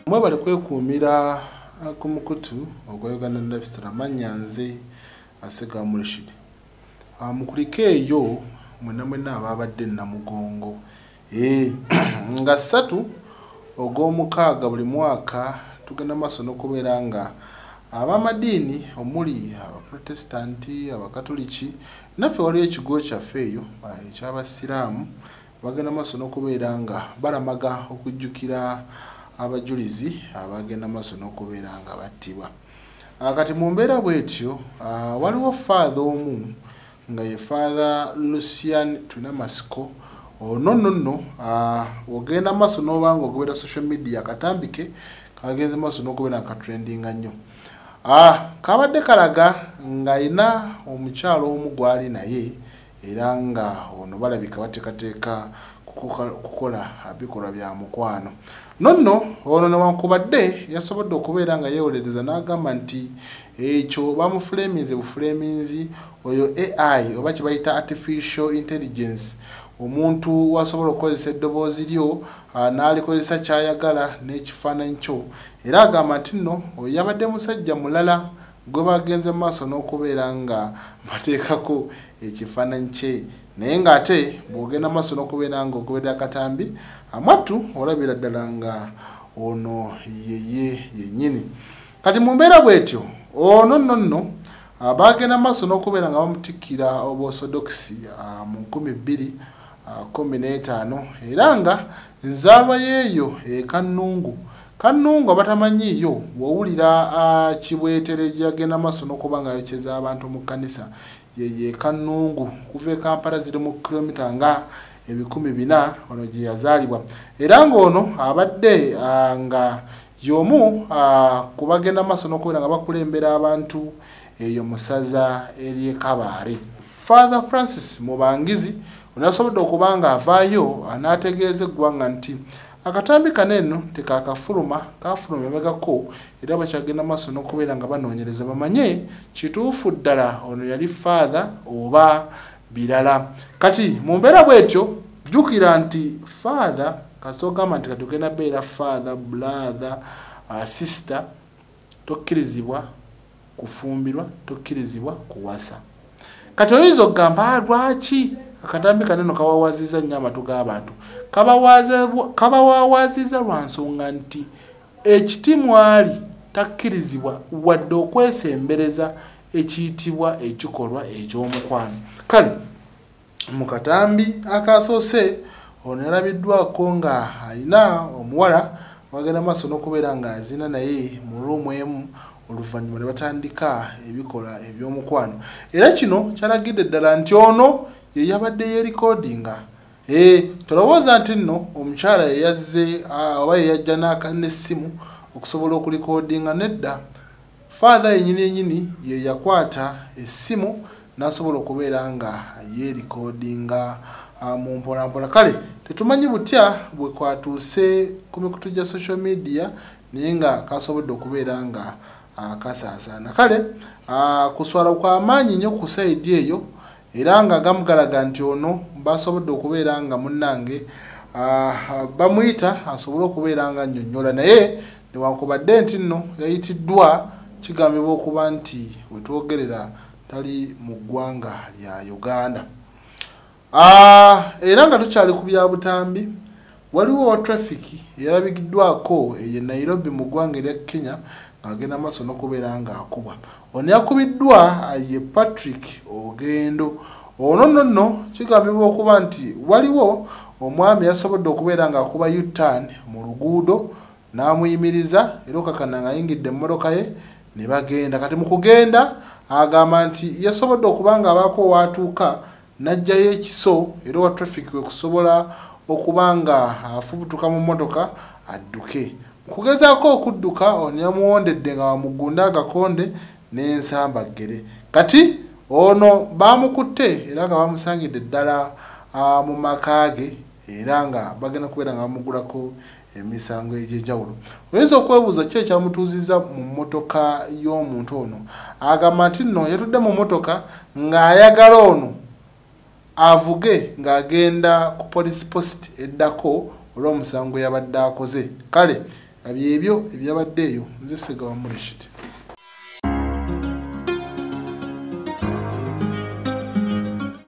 Mwebale kwekuumira ku mukutu ogwa Uganda Lifestyle Manyanze Aseka Murshid. Mukulike eyo mwena ababadde Namugongo. Nga 3 ogw'omukaaga buli mwaka tugenda maaso n'okubeera nga ab'amadiini omuli abaprotestanti abakatoliki naffe waliyo ekigo kyaffe eyo eky'abasiraamu bagenda maaso n'okubeera nga balamaga okujjukira abajulizi abagenda maaso n'okubeera nga battibwa. Kati mu mbeera bwetyo waliwo father omu nga ye Father Lucian Tunamasiko nno ogenda maaso n'obanga ogoberera social media katambike kagenze maaso n'okubeera nga trendinga nnyo. Kabadde kalaga ng'ayina omukyalo omu gwali naye era nga ono balabika bateekateeka kukola bikolwa bya mukwano. Nonno ono newankubadde yasobodde okubeera nga yeewolereza n'agamba nti ekyo bamufulaminze bufulaminzi oyo AI oba kye bayita artificial intelligence, omuntu wasobola okukozesa eddoboozi lyo n'alikozesa kyayagala n'ekifaananyi kyo, era agamba nti nno oyo yabadde musajja mulala gwe bagenze maaso n'okubeera nga bateekako ekifaananyi kye, naye ng'ate bw'ogenda maaso n'okubeera nga ogoberera akatambi amatu olabira ddala nga ono yeye yennyini. Kati mu mbeera bwetyo ono nno bagenda maaso n'okubeera nga bamutikkira obuorthodox mu 2015 era nga nzaalwa yeeyo Kanungu abatamanyiiyo wawulira Kibwetere gyagenda maaso n'okuba nga ayokeza abantu mu kkanisa ye Kanungu kuva e Kampala ziri mu kilomita nga 400 ono gye yazaalibwa, era ng'ono abadde nga y'omu kubagenda maaso n'okubeera nga bakulembera abantu eyo mu ssaza ery'e Kabale. Father Francis Mubangizi ono yasobodde okuba nga avaayo n'ategeeza eggwanga nti akatambi kaneno tekakafuluma kafuluma emegako era bakyagenda maaso n'okubeera nga banoonyereza bamanye kituufu ddala ono yali father oba birala. Kati mu mbeera bwetyo jjukira nti father kasogamba nti katugenda beera father brother sister tokkirizibwa kufumbirwa tokkirizibwa kuwasa. Kati oyinza okugamba lwaki akatambi kaneno kawawaziza nnyo amatu g'abantu? Kabawawaziza lwa nsonga nti ekiti mwali takkirizibwa wadde okwesembereza ekiyitibwa ekikolwa eky'omukwano. Kale mu katambi akasoose ono yalabiddwako nga ayina omuwala wagenda maaso n'okubeera nga azina naye mu ruumu emu oluvannyuma ne batandika ebikola eby'omukwano, era kino kyalagidde ddala nti ono ye yabadde yeerikodinga. Tolowooza nti nno omukyala yeyazze oba yeyajja n'essimu okusobola okulikodinga, nedda. Father yennyini ye yakwata essimu n'asobola okubeera nga yeerikodinga mu mpolampola. Kale tetumanyi butya bwe kwatuuse ku mikutu gya social media naye nga kasobodde okubeera nga kasaasaana. Kale kuswala kw'amaanyi nnyo ku sayidi eyo era nga gamugalaga nti ono basobodde okubeera nga munnange bamuyita asobole okubeera nga nnyonnyola, naye newankubadde nti nno yayitiddwa kigambibwa okuba nti wetwogerera tali mu ggwanga lya Uganda. Era nga tukyali ku bya butambi, waliwo wa traffic yalabigiddwako ye Nairobi mu ggwanga erya Kenya ng'agenda maaso n'okubeera nga akubwa. Ono yakubiddwa ye Patrick Ogendo. Ono nno kigambibwa okuba nti waliwo omwami yasobodde okubeera nga akuba U-turn mu luguudo n'amuyimiriza era okakana nga ayingidde emmotoka ye ne bagenda. Kati mu kugenda agamba nti yasobodde okuba nga abaako waatuuka n'ajjayo ekiso era wa traffic we kusobola okuba nga afubutuka mu mmotoka adduke. Kugezaako okudduka ono yamuwondedde nga wamugunda agakonde n'ensambaggere. Kati ono bamukutte era nga bamusangidde ddala mu maka ge era nga bagenda kubeera nga bamugulako emisango egy'enjawulo. Oyinza okwebuuza ki ekyamutuuziza mu mmotoka y'omuntu ono? Agamba nti nno yatudde mu mmotoka ng'ayagala ono avuge ng'agenda ku police post eddako olw'omusango yabadde akoze. Kale Kabyebyo ebyabaddeeyo nze Ssegawa Rashid.